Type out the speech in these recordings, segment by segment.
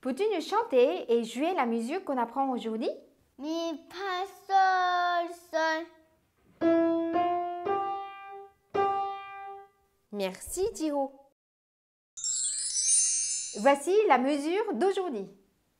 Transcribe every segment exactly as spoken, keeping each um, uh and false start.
Peux-tu nous chanter et jouer la musique qu'on apprend aujourd'hui? Mi, fa, sol, sol. Merci Thiro. Voici la mesure d'aujourd'hui.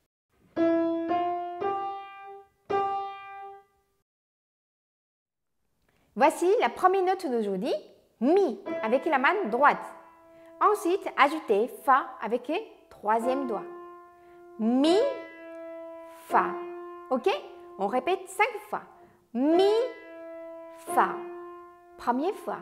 Voici la première note d'aujourd'hui, Mi, avec la main droite. Ensuite, ajoutez Fa avec le troisième doigt. Mi, Fa. Ok? On répète cinq fois. Mi, Fa. Première fois.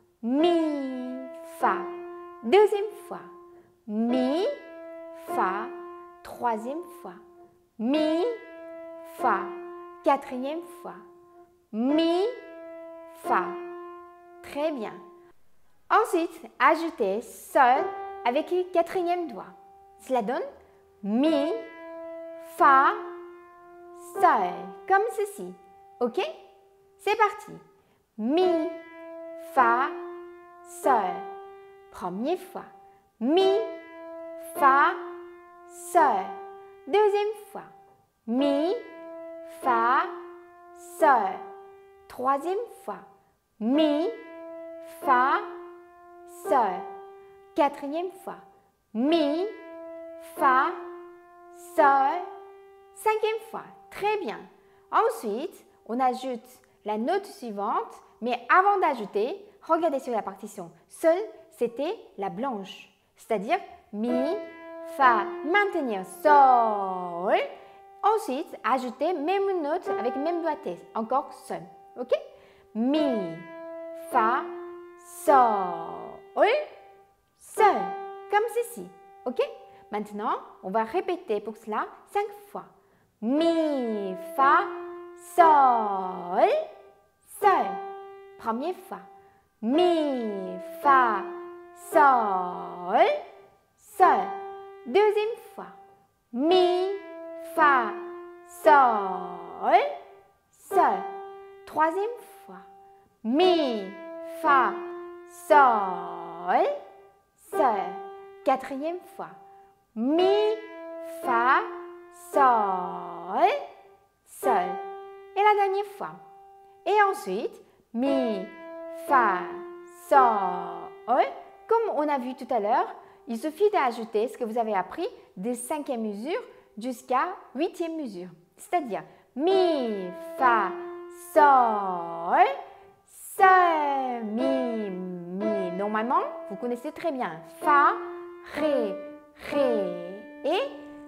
Mi, Fa. Deuxième fois. Mi, Fa. Troisième fois. Mi, Fa. Quatrième fois. Mi, Fa. Très bien. Ensuite, ajoutez Sol avec le quatrième doigt. Cela donne Mi, Fa, Sol, comme ceci. Ok? C'est parti. Mi, Fa, Sol. Première fois. Mi, Fa, Sol. Deuxième fois. Mi, Fa, Sol. Troisième fois. Mi, Fa, Sol. Quatrième fois. Mi, Fa, Sol. Cinquième fois. Très bien. Ensuite, on ajoute la note suivante, mais avant d'ajouter, regardez sur la partition. Sol, c'était la blanche. C'est-à-dire Mi, Fa, maintenir Sol. Ensuite, ajoutez même note avec même doigté. Encore Sol. Ok? Mi, Fa, Sol, Sol. Comme ceci. Ok? Maintenant, on va répéter pour cela cinq fois. Mi, Fa, Sol, Sol. Première fois. Mi, Fa, Sol, Sol. Deuxième fois. Mi, Fa, Sol, Sol. Troisième fois. Mi, Fa, Sol, Sol. Quatrième fois. Mi, Fa, Sol, Sol. Et la dernière fois. Et ensuite, Mi, Fa, Sol. Comme on a vu tout à l'heure, il suffit d'ajouter ce que vous avez appris des cinquième mesure jusqu'à huitième mesure. C'est-à-dire Mi, Fa, Sol, Sol, Mi, Mi. Normalement, vous connaissez très bien Fa, Ré, Ré et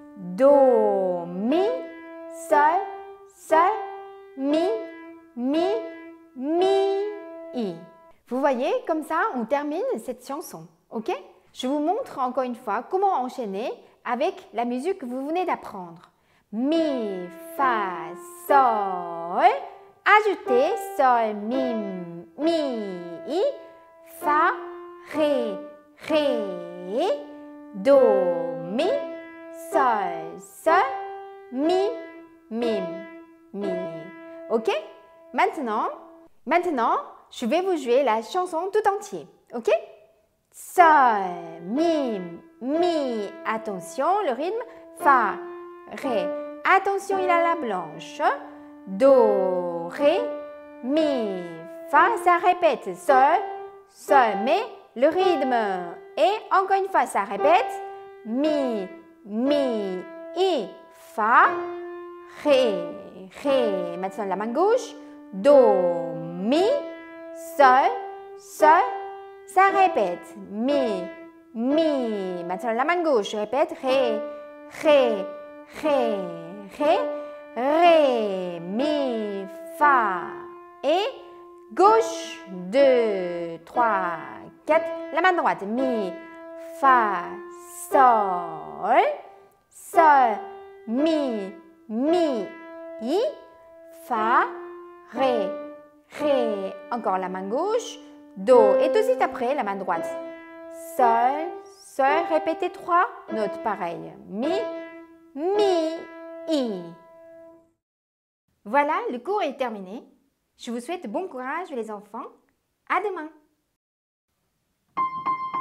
Do, Mi, Sol, Sol, Mi, Mi, Mi, I. Vous voyez, comme ça, on termine cette chanson. Ok? Je vous montre encore une fois comment enchaîner avec la musique que vous venez d'apprendre. Mi, Fa, Sol. Ajoutez Sol, Mi, Mi, I. Fa, Ré, Ré. Do, Mi. Sol, Sol. Mi, Mi, Mi. Ok? Maintenant, maintenant, je vais vous jouer la chanson tout entière. Ok? Sol, Mi, Mi. Attention, le rythme. Fa, Ré. Attention, il a la blanche. Do, Ré, Mi, Fa. Ça répète. Sol, Sol. Mais le rythme. Et encore une fois, ça répète. Mi, Mi, I. Fa, Ré, Ré. Maintenant, la main gauche. Do, Mi, Sol, Sol. Ça répète. Mi, Mi. Maintenant, la main gauche répète. Ré, Ré, Ré, Ré. Ré, Mi, Fa. Et gauche. deux, trois, quatre. La main droite. Mi, Fa, Sol. Sol, Mi, Mi, I. Fa, Ré, Ré. Encore la main gauche. Do. Et tout de suite après, la main droite. Sol, Sol. Répétez trois notes pareilles. Mi, Mi, I. Voilà, le cours est terminé. Je vous souhaite bon courage les enfants. À demain.